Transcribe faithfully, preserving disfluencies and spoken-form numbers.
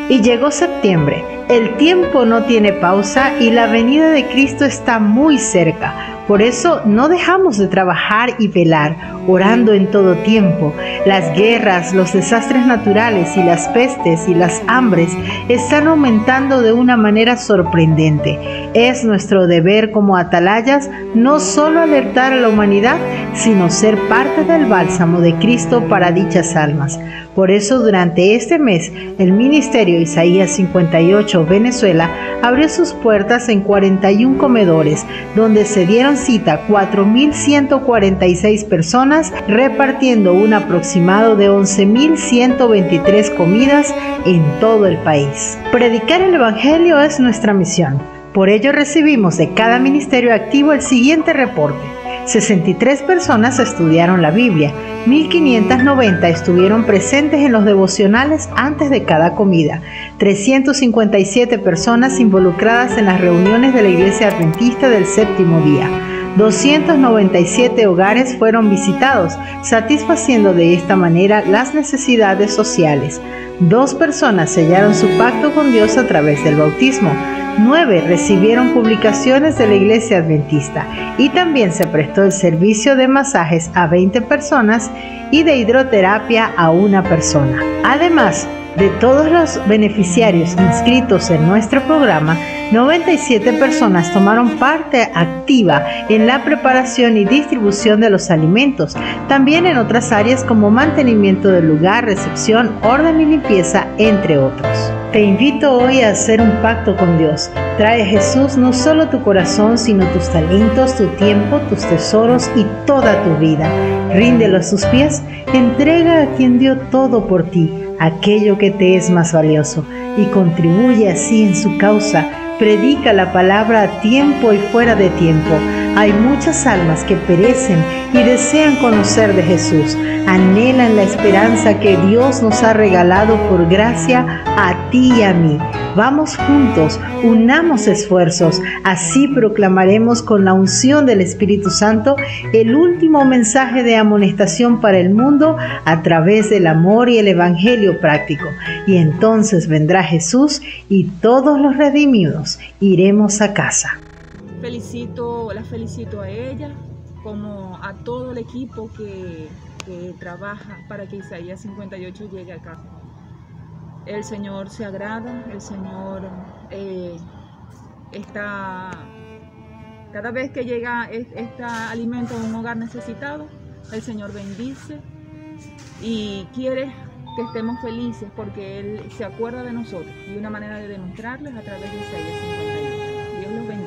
Y llegó septiembre. El tiempo no tiene pausa y la venida de Cristo está muy cerca. Por eso no dejamos de trabajar y velar, orando en todo tiempo. Las guerras, los desastres naturales y las pestes y las hambres están aumentando de una manera sorprendente. Es nuestro deber como atalayas no solo alertar a la humanidad, sino ser parte del bálsamo de Cristo para dichas almas. Por eso durante este mes, el Ministerio Isaías cincuenta y ocho Venezuela abrió sus puertas en cuarenta y un comedores, donde se dieron cita cuatro mil ciento cuarenta y seis personas, repartiendo un aproximado de once mil ciento veintitrés comidas en todo el país. Predicar el Evangelio es nuestra misión. Por ello recibimos de cada ministerio activo el siguiente reporte. sesenta y tres personas estudiaron la Biblia, mil quinientas noventa estuvieron presentes en los devocionales antes de cada comida, trescientas cincuenta y siete personas involucradas en las reuniones de la Iglesia Adventista del Séptimo Día, doscientos noventa y siete hogares fueron visitados, satisfaciendo de esta manera las necesidades sociales. Dos personas sellaron su pacto con Dios a través del bautismo. Nueve recibieron publicaciones de la Iglesia Adventista y también se prestó el servicio de masajes a veinte personas y de hidroterapia a una persona. Además de todos los beneficiarios inscritos en nuestro programa, noventa y siete personas tomaron parte activa en la preparación y distribución de los alimentos, también en otras áreas como mantenimiento del lugar, recepción, orden y limpieza, entre otros. Te invito hoy a hacer un pacto con Dios. Trae a Jesús no solo tu corazón, sino tus talentos, tu tiempo, tus tesoros y toda tu vida. Ríndelo a sus pies, entrega a quien dio todo por ti, aquello que te es más valioso, y contribuye así en su causa. Predica la palabra a tiempo y fuera de tiempo. Hay muchas almas que perecen y desean conocer de Jesús. Anhelan la esperanza que Dios nos ha regalado por gracia a ti y a mí. Vamos juntos, unamos esfuerzos, así proclamaremos con la unción del Espíritu Santo el último mensaje de amonestación para el mundo a través del amor y el Evangelio práctico. Y entonces vendrá Jesús y todos los redimidos iremos a casa. Felicito, la felicito a ella, como a todo el equipo que, que trabaja para que Isaías cincuenta y ocho llegue a casa. El Señor se agrada, el Señor eh, está, cada vez que llega este alimento a un hogar necesitado, el Señor bendice y quiere que estemos felices porque Él se acuerda de nosotros y una manera de demostrarles a través de Isaías cincuenta y ocho. Dios los bendiga.